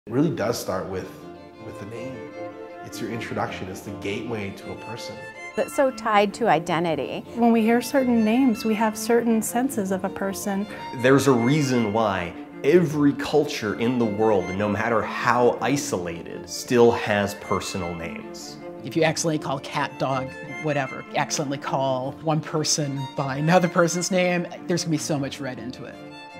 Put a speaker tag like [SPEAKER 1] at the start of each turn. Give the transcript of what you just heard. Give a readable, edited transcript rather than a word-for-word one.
[SPEAKER 1] It really does start with the name. It's your introduction, it's the gateway to a person.
[SPEAKER 2] It's so tied to identity.
[SPEAKER 3] When we hear certain names, we have certain senses of a person.
[SPEAKER 4] There's a reason why every culture in the world, no matter how isolated, still has personal names.
[SPEAKER 5] If you accidentally call cat, dog, whatever, accidentally call one person by another person's name, there's gonna be so much read into it.